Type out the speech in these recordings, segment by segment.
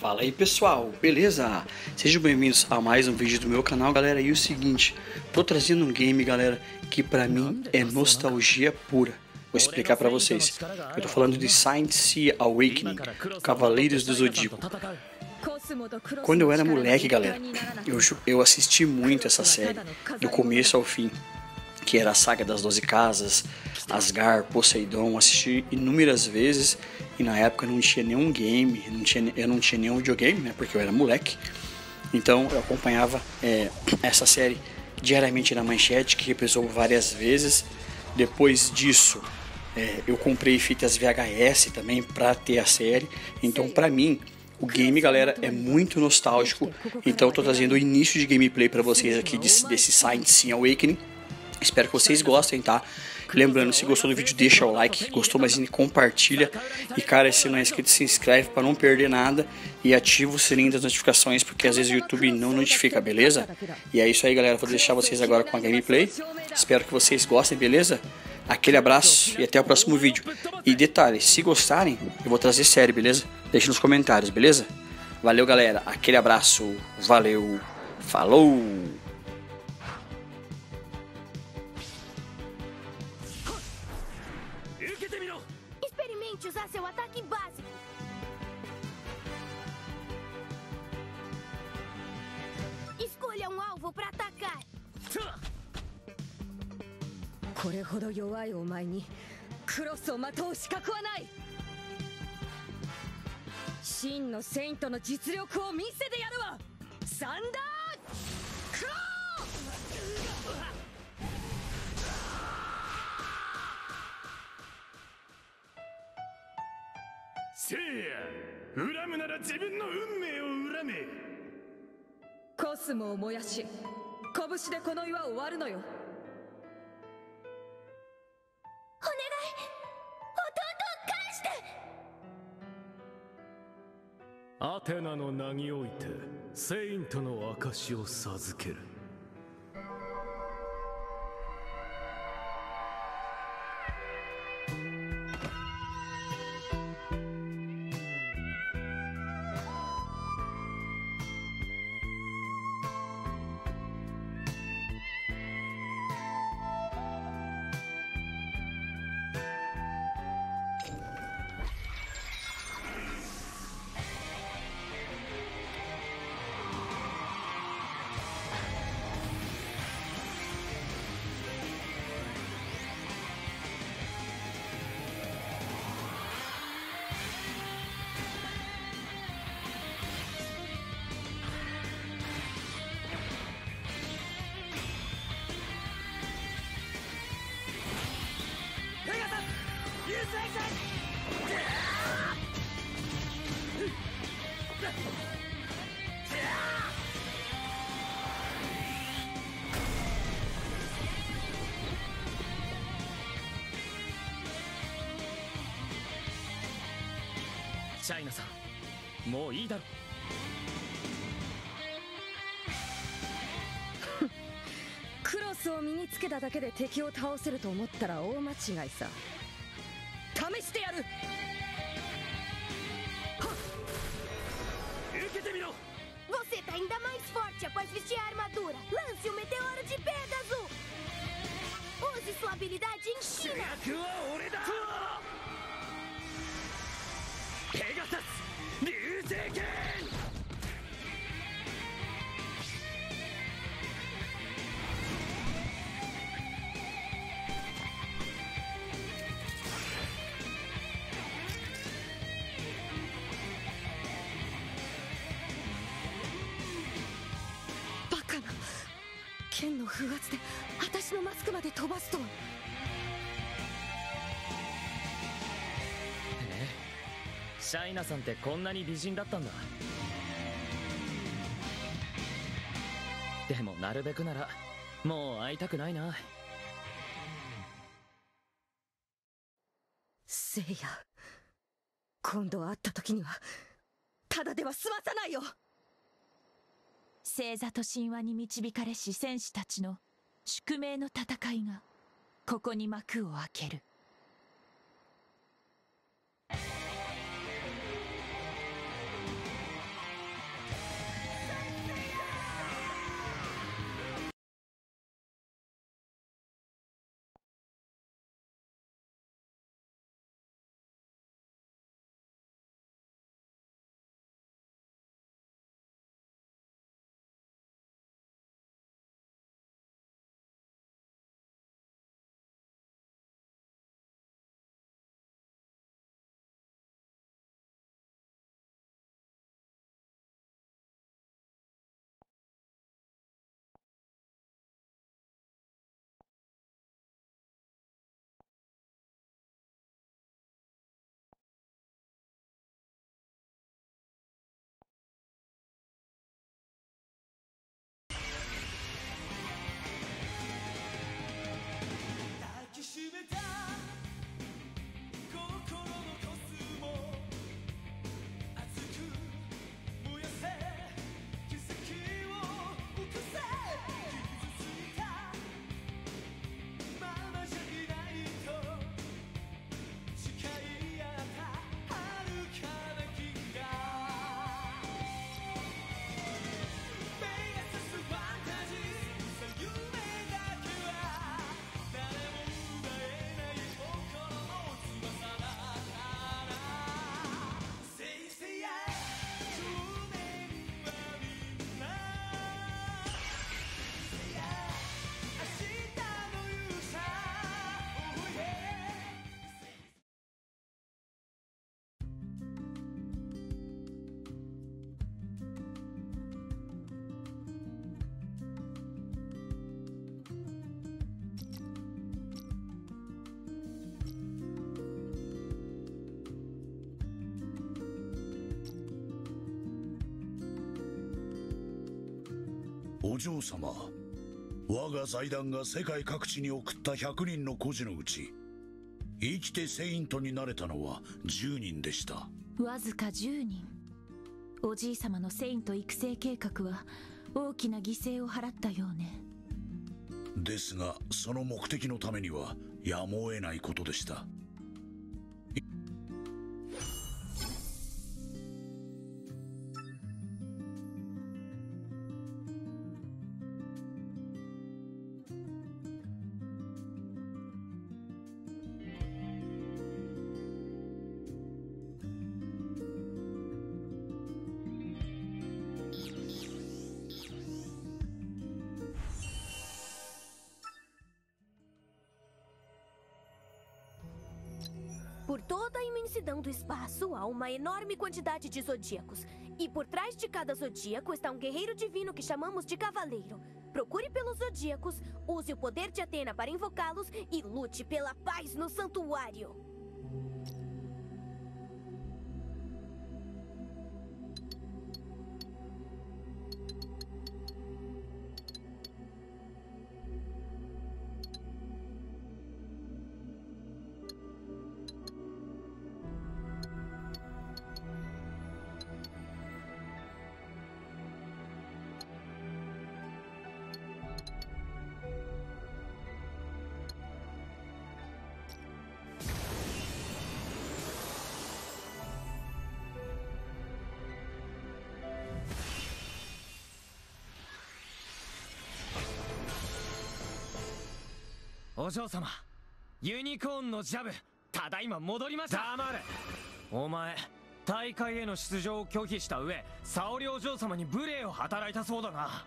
Fala aí pessoal, beleza? Sejam bem-vindos a mais um vídeo do meu canal, galera. E o seguinte, tô trazendo um game, galera, que pra mim é nostalgia pura. Vou explicar pra vocês. Eu tô falando de Saint Seiya Awakening, Cavaleiros do Zodíaco. Quando eu era moleque, galera, eu assisti muito essa série, do começo ao fim, que era a saga das 12 casas, Asgard, Poseidon. Assisti inúmeras vezes e na época não tinha nenhum game, eu não tinha nenhum videogame, né, porque eu era moleque. Então eu acompanhava essa série diariamente na Manchete, que reprisou várias vezes. Depois disso, eu comprei fitas VHS também para ter a série. Então para mim o game, galera, é muito nostálgico. Então eu tô trazendo o início de gameplay para vocês aqui desse Saint Seiya Awakening. Espero que vocês gostem, tá? Lembrando, se gostou do vídeo, deixa o like. Gostou, mas compartilha. E, cara, se não é inscrito, se inscreve para não perder nada. E ativa o sininho das notificações, porque às vezes o YouTube não notifica, beleza? E é isso aí, galera. Vou deixar vocês agora com a gameplay. Espero que vocês gostem, beleza? Aquele abraço e até o próximo vídeo. E detalhe, se gostarem, eu vou trazer série, beleza? Deixe nos comentários, beleza? Valeu, galera. Aquele abraço. Valeu. Falou! Experimente usar seu ataque básico. Escolha um alvo para atacar. これほど弱いお前にクロスをまとう資格はない。真のセイントの実力を見せてやるわ。サンダークロー。 せいや、恨むなら自分の運命を恨め。 コスモを燃やし拳でこの岩を割るのよ。 お願い、弟を返して。 アテナの名においてセイントの証を授ける。 シャイナさん、もういいだろ。 クロスを身につけただけで敵を倒せると思ったら大間違いさ。試してやる。 受けてみろ。 Você tá ainda mais forte após vestir a armadura. Lance o meteoro de Pegasus. Use sua habilidade em 主 cima. 役は俺だ。ペガサス流星剣。 バカな。剣の風圧で私のマスクまで飛ばすとは。 シャイナさんってこんなに美人だったんだ。でもなるべくならもう会いたくないな。 せいや、今度会った時にはただでは済まさないよ。 星座と神話に導かれし戦士たちの宿命の戦いがここに幕を開ける。 お嬢様、我が財団が世界各地に送った100人の孤児のうち、生きてセイントになれたのは10人でした。 わずか10人。おじい様のセイント育成計画は大きな犠牲を払ったようね。 ですがその目的のためにはやむを得ないことでした。 Por toda a imensidão do espaço, há uma enorme quantidade de zodíacos. E por trás de cada zodíaco está um guerreiro divino que chamamos de cavaleiro. Procure pelos zodíacos, use o poder de Atena para invocá-los e lute pela paz no santuário. "お嬢様、ユニコーンのジャブ、ただいま戻りました." 黙れ。お前、大会への出場を拒否した上、沙織お嬢様に無礼を働いたそうだな。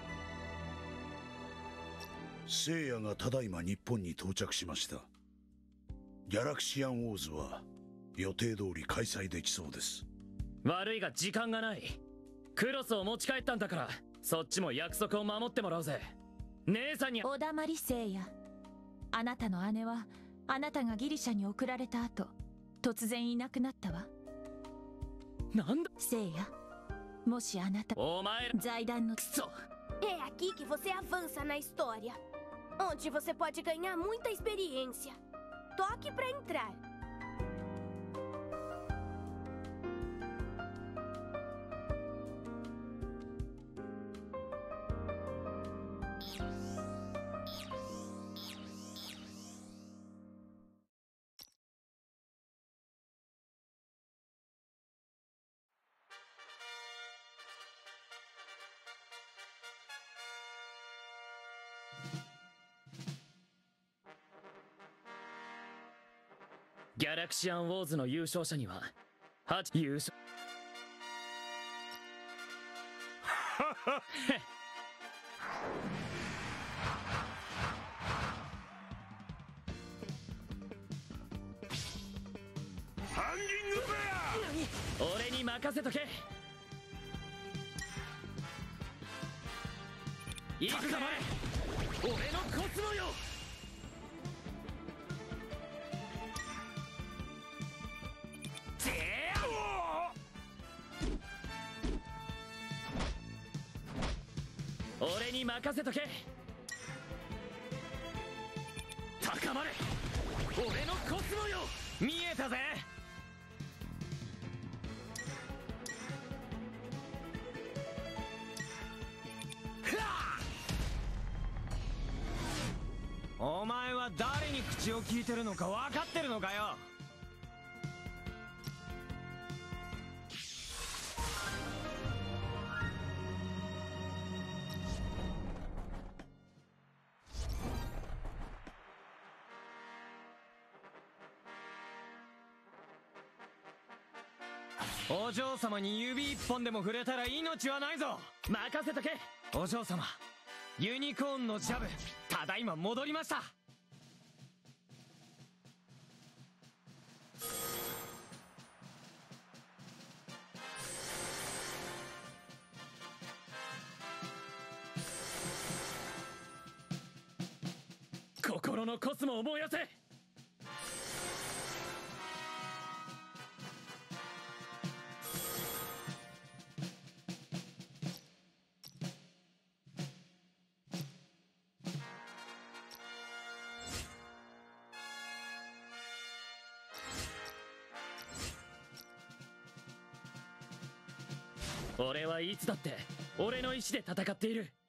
聖夜がただいま日本に到着しました。ギャラクシアンウォーズは予定通り開催できそうです。 悪いが時間がない。クロスを持ち帰ったんだから、そっちも約束を守ってもらうぜ。姉さんに。 おだまり聖夜。あなたの姉はあなたがギリシャに送られた後、突然いなくなったわ。 なんだ聖夜、もしあなたお前ら財団のクソ。 É aqui que você avança na história, onde você pode ganhar muita experiência. Toque para entrar. 「ギャラクシアンウォーズ」の優勝者には8優勝ハンギングベア。 俺に任せとけ。いくぞ俺のコスモよ。俺に任せとけ。高まれ俺のコスモよ。見えたぜ。 お前は誰に口を聞いてるのか分かってるのかよ。お嬢様に指一本でも触れたら命はないぞ。 任せとけ。 お嬢様、ユニコーンのジャブ、ただいま戻りました。 心のコスモを燃やせ。 俺はいつだって俺の意志で戦っている。